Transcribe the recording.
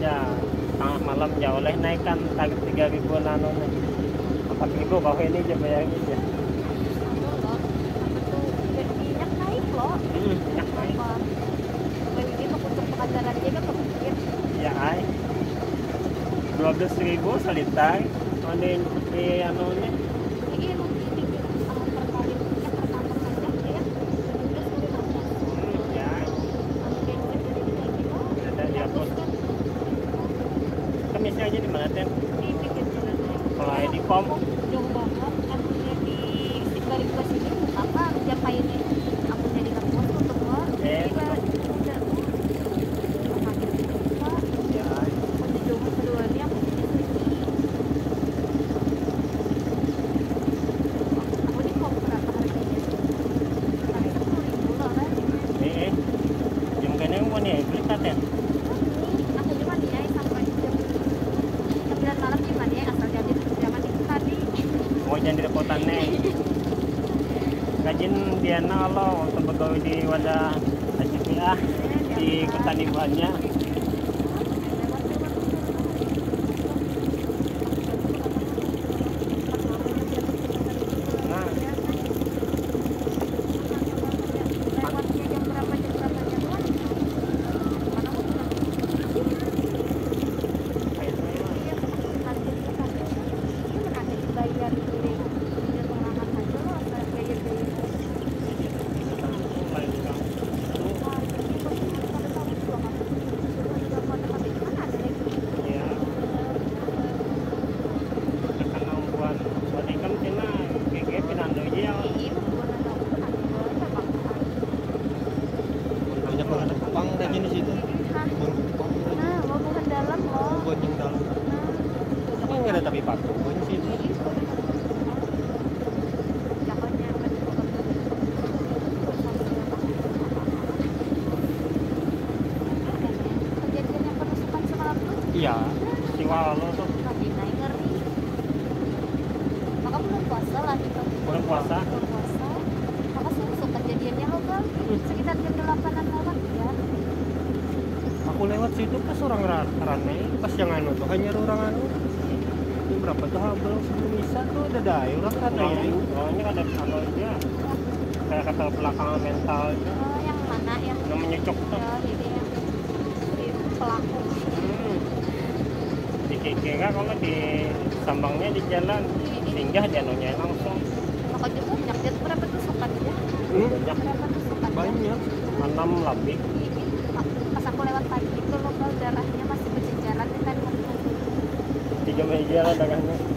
Ya tengah malam ya oleh naikkan target 3.000 nano nih 4.000 bawah ini aja bayangin aja. Minyak naik loh. Minyak naik. Bagi itu untuk pengajaran dia kan kemungkinan. Ya ay 12.000 seliter. Ini di anu nih. Ini rugi sama perkali minyak pertama saja ya. Ya. Ada di hapus. Kemisnya aja di mana Ten? Di pinggir jalan. Kalau di pom Jauh banget. Akunnya di Sigari Plus ini apa Japainnya? Akunnya di kampus untuk gua. Udah ya. udah jauh keduanya aku di pom berapa harganya? Nah, 10.000 lah kan? Jam kanang mo nih beli Ten. Aku cuma dia sampai jam 9 malam gimana ya asal jadi zaman itu tadi. Mau jangan di repotan nih. Kajin dia nalo untuk pegawai di wadah ACPA di petani buahnya. Nah, Lewatnya jam berapa jam kan? Mana aku bilang kayak itu ya. iya nanti itu kan itu nanti dibayar di pengurangan saja loh asal bayar Iya. Karena buat ikan cina gege pinando aja. Banyak banget ada kupang ada jenis itu. Burung kupang. Nah, mau bukan dalam loh. Buat yang dalam. Ini nggak ada tapi patung banyak sih itu. Kejadian yang penusukan semalam tuh Iya. Siwa lo tuh lagi naik ngeri. Maka belum puasa lah gitu. bulan puasa. Belum puasa. Maka susuk kejadiannya lo kan sekitar jam 8-an malam ya. Aku lewat situ pas orang rame pas yang anu tuh hanya orang anu. Ini berapa tuh habel sebelum misa tuh ada daya orang rame itu. Soalnya ada anu aja. Kayak kata belakangan mental itu. Oh, yang mana yang Namanya cok tuh. ya, ini yang si pelaku. Di kira kalau di sambangnya di jalan singgah janunya langsung Maka juga banyak dia berapa tusukan ya? banyak Berapa tusukan? Banyak. 6 lebih. Ini pas aku lewat pagi itu lokal darahnya masih berjejaran di tadi. 3 meja lah darahnya.